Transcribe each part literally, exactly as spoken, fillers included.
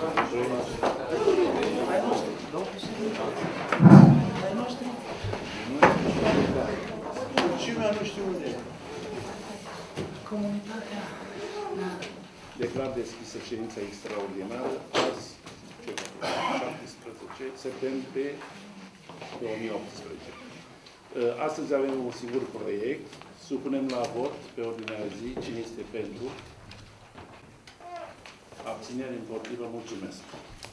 Nu știu unde e. Comunitatea. Declar deschisă ședința extraordinară azi, șaptesprezece septembrie două mii optsprezece. Astăzi avem un singur proiect. Supunem la vot pe ordinea zi. Cine este pentru? Abținere, împotrivă, mulțumesc.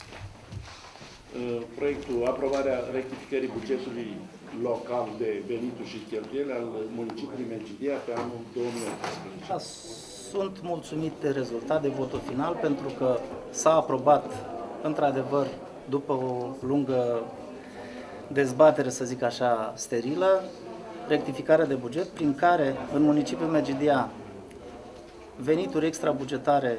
Proiectul aprobarea rectificării bugetului local de venituri și cheltuieli al municipiului Medgidia pe anul două mii optsprezece. Sunt mulțumit de rezultat, de votul final, pentru că s-a aprobat, într-adevăr, după o lungă dezbatere, să zic așa, sterilă, rectificarea de buget, prin care în municipiul Medgidia venituri extrabugetare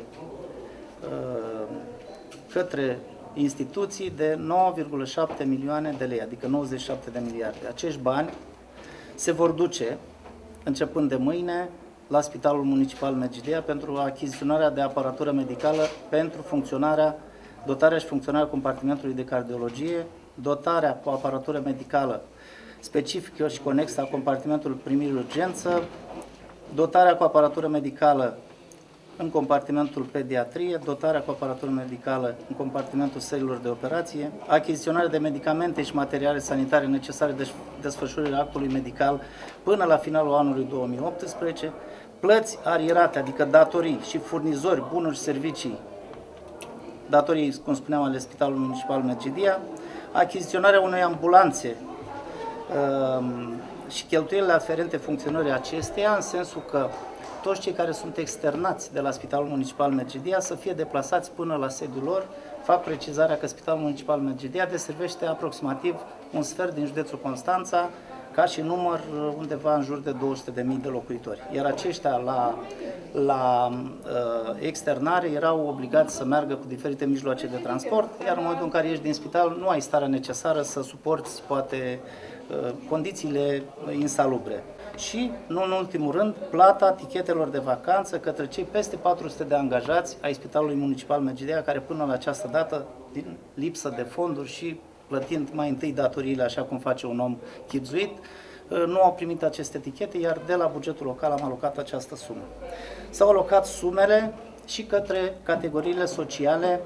către instituții de nouă virgulă șapte milioane de lei, adică nouăzeci și șapte de miliarde. Acești bani se vor duce, începând de mâine, la Spitalul Municipal Medgidia pentru achiziționarea de aparatură medicală pentru funcționarea, dotarea și funcționarea compartimentului de cardiologie, dotarea cu aparatură medicală specifică și conexă a compartimentului primiri urgență, dotarea cu aparatură medicală în compartimentul pediatrie, dotarea cu aparatură medicală în compartimentul sălilor de operație, achiziționarea de medicamente și materiale sanitare necesare de desfășurării actului medical până la finalul anului două mii optsprezece, plăți arierate, adică datorii și furnizori, bunuri și servicii, datorii, cum spuneam, ale Spitalului Municipal Medgidia, achiziționarea unei ambulanțe um, și cheltuielile aferente funcționării acesteia, în sensul că toți cei care sunt externați de la Spitalul Municipal Medgidia să fie deplasați până la sediul lor. Fac precizarea că Spitalul Municipal Medgidia deservește aproximativ un sfert din județul Constanța, ca și număr undeva în jur de două sute de mii de locuitori. Iar aceștia la, la uh, externare erau obligați să meargă cu diferite mijloace de transport, iar în momentul în care ieși din spital nu ai starea necesară să suporți poate uh, condițiile insalubre. Și, nu în ultimul rând, plata tichetelor de vacanță către cei peste patru sute de angajați ai Spitalului Municipal Medgidia, care până la această dată, din lipsă de fonduri și plătind mai întâi datoriile, așa cum face un om chibzuit, nu au primit aceste etichete, iar de la bugetul local am alocat această sumă. S-au alocat sumele și către categoriile sociale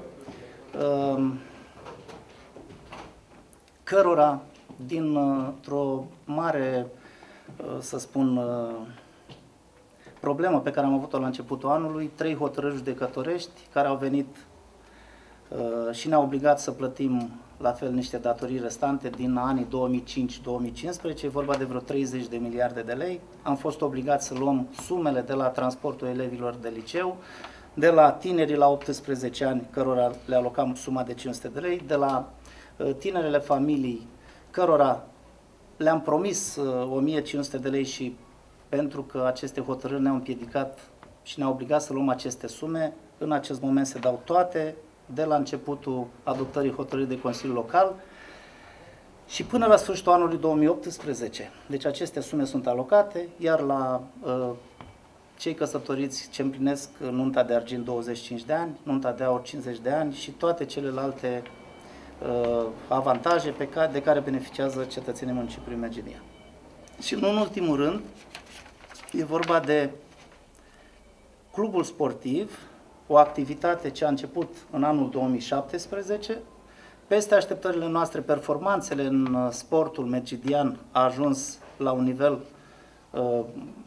cărora, dintr-o mare, să spun, problemă pe care am avut-o la începutul anului, trei hotărâri judecătorești care au venit și ne-au obligat să plătim la fel niște datorii restante din anii două mii cinci două mii cincisprezece, e vorba de vreo treizeci de miliarde de lei. Am fost obligați să luăm sumele de la transportul elevilor de liceu, de la tinerii la optsprezece ani, cărora le alocam suma de cinci sute de lei, de la tinerele familii, cărora le-am promis o mie cinci sute de lei și pentru că aceste hotărâri ne-au împiedicat și ne-au obligat să luăm aceste sume, în acest moment se dau toate, de la începutul adoptării hotărârii de Consiliul Local și până la sfârșitul anului două mii optsprezece. Deci aceste sume sunt alocate, iar la uh, cei căsătoriți ce împlinesc nunta de argint douăzeci și cinci de ani, nunta de aur cincizeci de ani și toate celelalte uh, avantaje pe care, de care beneficiază cetățenii municipiului Medgidia. Și nu în ultimul rând, e vorba de clubul sportiv, o activitate ce a început în anul două mii șaptesprezece. Peste așteptările noastre, performanțele în sportul medgidian a ajuns la un nivel uh,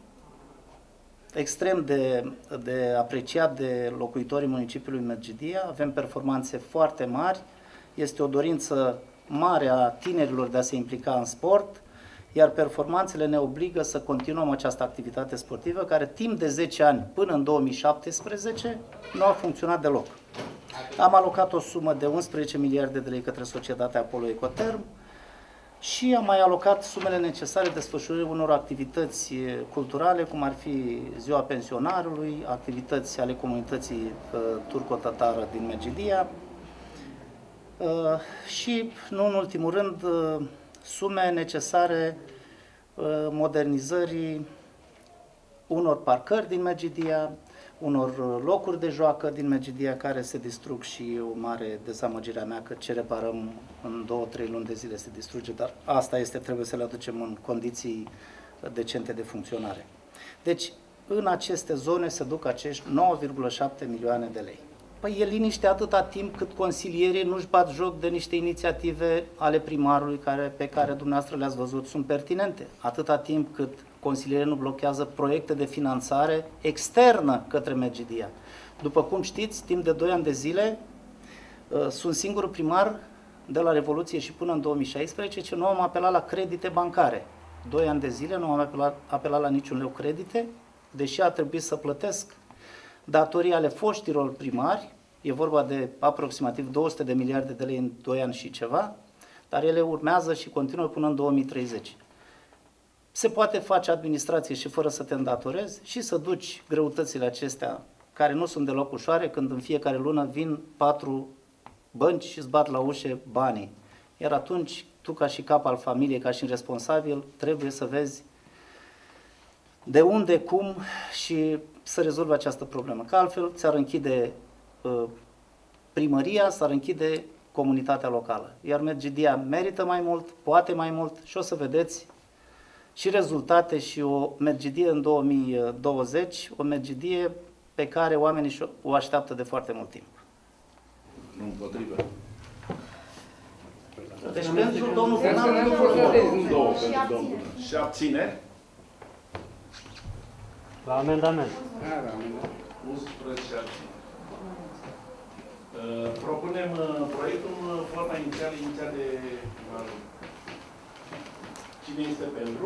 extrem de, de apreciat de locuitorii municipiului Medgidia. Avem performanțe foarte mari, este o dorință mare a tinerilor de a se implica în sport, iar performanțele ne obligă să continuăm această activitate sportivă, care timp de zece ani, până în două mii șaptesprezece, nu a funcționat deloc. Am alocat o sumă de unsprezece miliarde de lei către societatea Apollo Ecoterm și am mai alocat sumele necesare desfășurării unor activități culturale, cum ar fi Ziua Pensionarului, activități ale comunității uh, turco-tatară din Medgidia uh, și, nu în ultimul rând, uh, sume necesare modernizării unor parcări din Medgidia, unor locuri de joacă din Medgidia care se distrug și o mare dezamăgire a mea că ce reparăm în două, trei luni de zile se distruge, dar asta este, trebuie să le aducem în condiții decente de funcționare. Deci, în aceste zone se duc acești nouă virgulă șapte milioane de lei. Păi e liniște atâta timp cât consilierii nu-și bat joc de niște inițiative ale primarului care, pe care dumneavoastră le-ați văzut sunt pertinente. Atâta timp cât consilierii nu blochează proiecte de finanțare externă către Medgidia. După cum știți, timp de doi ani de zile sunt singurul primar de la Revoluție și până în două mii șaisprezece ce nu am apelat la credite bancare. Doi ani de zile nu am apelat, apelat la niciun leu credite, deși a trebuit să plătesc datorii ale foștilor primari, e vorba de aproximativ două sute de miliarde de lei în doi ani și ceva, dar ele urmează și continuă până în două mii treizeci. Se poate face administrație și fără să te îndatorezi și să duci greutățile acestea, care nu sunt deloc ușoare, când în fiecare lună vin patru bănci și îți bat la ușe banii. Iar atunci, tu ca și cap al familiei, ca și responsabil, trebuie să vezi de unde, cum și să rezolve această problemă. Că altfel ți-ar închide uh, primăria, s-ar închide comunitatea locală. Iar Medgidia merită mai mult, poate mai mult și o să vedeți și rezultate și o Medgidie în două mii douăzeci, o Medgidie pe care oamenii o așteaptă de foarte mult timp. Nu împotrivă. Deci pentru domnul Bunar, două pentru domnul. Și abțineri? La amendament. unsprezece abțineri. Propunem proiectul în forma inițială, inițial de primar. Cine este pentru?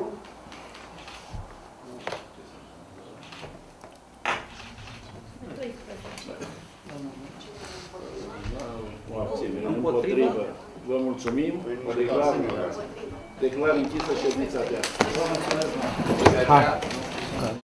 O abținere. Împotrivă. Vă mulțumim. Declar, declar închisă ședința de azi. Hai.